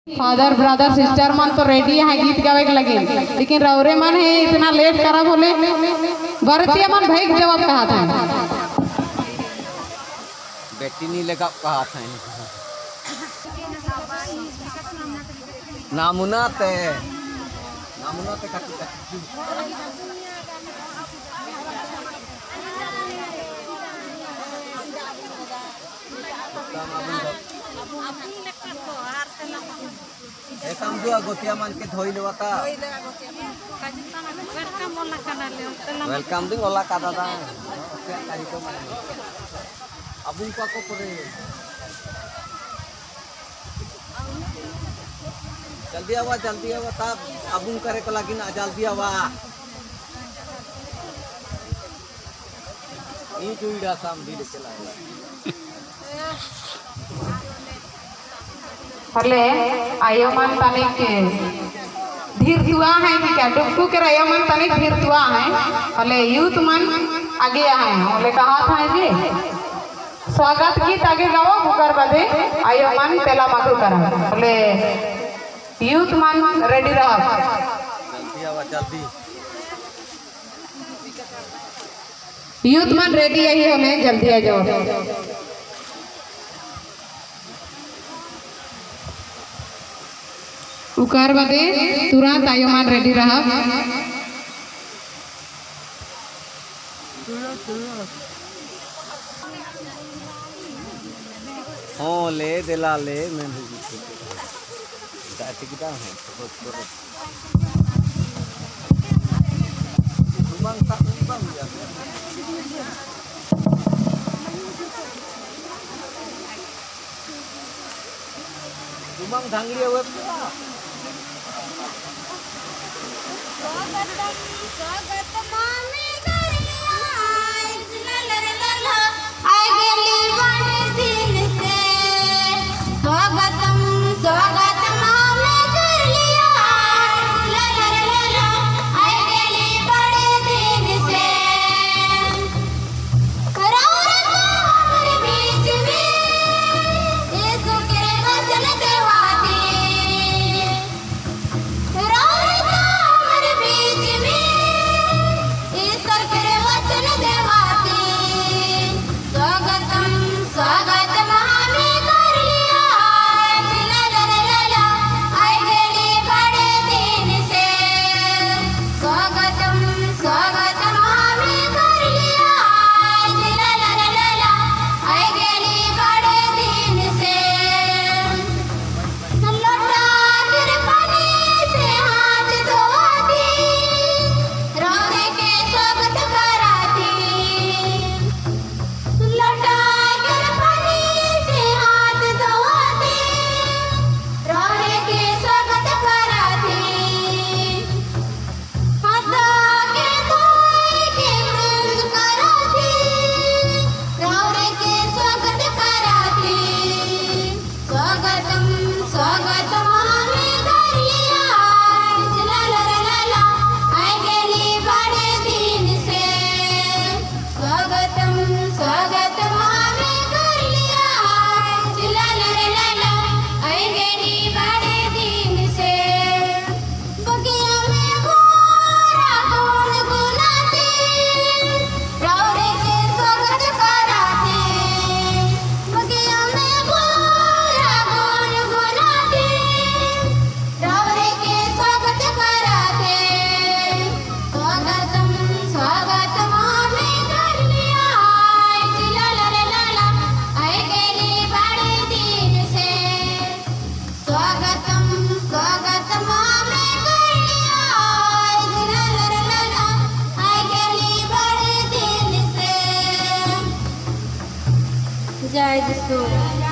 father brother sister मन तो ready है गीत गावे के लगे, लेकिन रौरे मन है इतना लेट करा बोले बरतिया मन भाई जवाब कहा था बेटी नहीं लगा कहा था नामुना ते काम जो गोतिया मान के धोई लेवाता वेलकम दिन ओला का दादा अबुन को करे जल्दी आवा तब अबुन करे को लगी ना जल्दी आवा ये जुईड़ा साम दिल चला हले आयो मन तनिक धीर दुआ है कि क्या डुबकू के आयो मन तनिक धीर दुआ है हले यूथ मन आगे है हले कहा था जी स्वागत गीत आगे गाओ मुकर बदे आयो मन तेला माथु करा हले यूथ मन रेडी रहा जल्दी आवा जल्दी यूथ मन रेडी है हले जल्दी आ जाओ उकार बदे तुरंत आयो मन रेडी रहा हाँ ले दिला ले मैं टिकटा है Dumang dhangli web जय